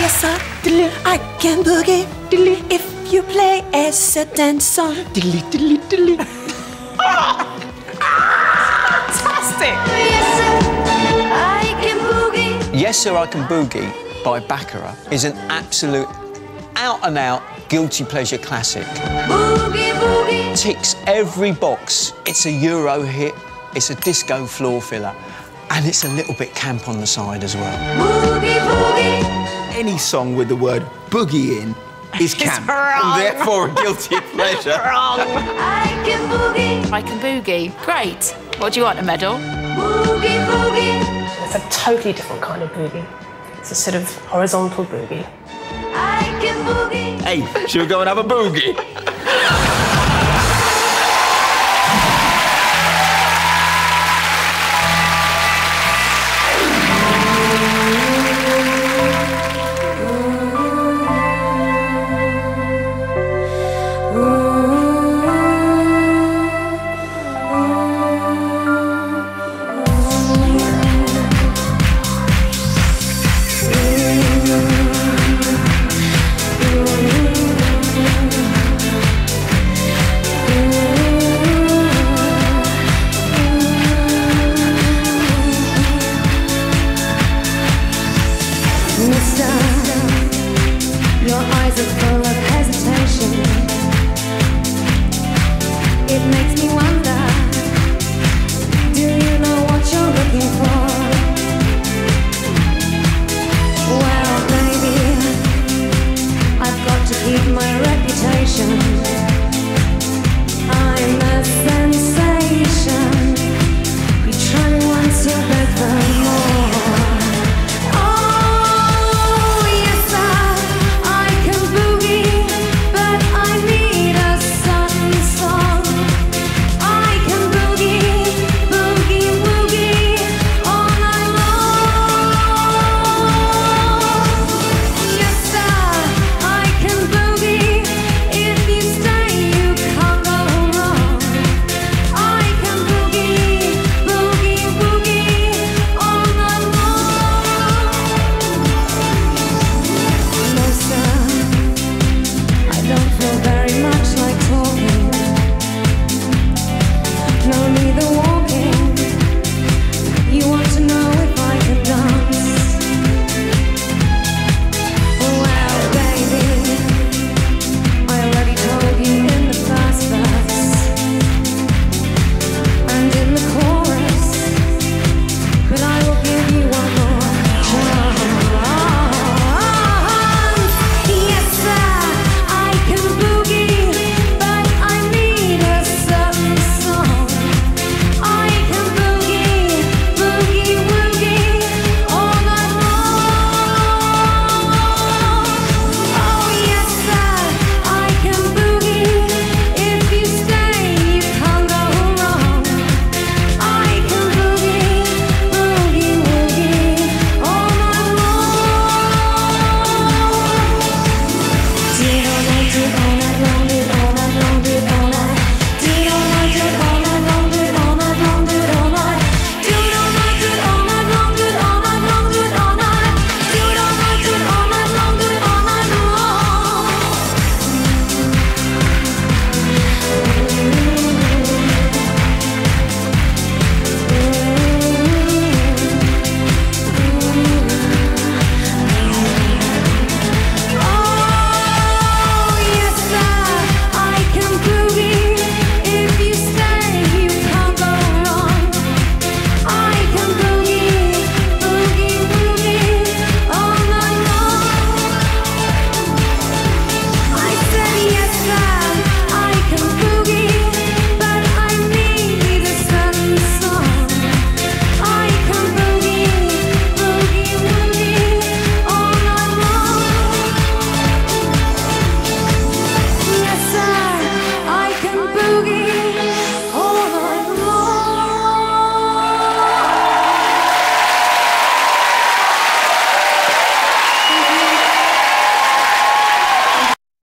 yes sir, I can boogie if you play a certain song. Fantastic! Yes sir, I can boogie. Yes Sir, I Can Boogie by Baccarat is an absolute out-and-out guilty pleasure classic. Boogie, boogie. Ticks every box. It's a Euro hit, it's a disco floor filler, and it's a little bit camp on the side as well. Boogie, boogie. Any song with the word boogie in is camp, wrong. and therefore a guilty pleasure. Wrong. I can boogie. I Can Boogie. Great. What do you want, a medal? Boogie, boogie. It's a totally different kind of boogie. It's a sort of horizontal boogie. I can boogie. Hey, should we go and have a boogie? Mister, your eyes are full of hesitation. It makes me wonder, do you know what you're looking for?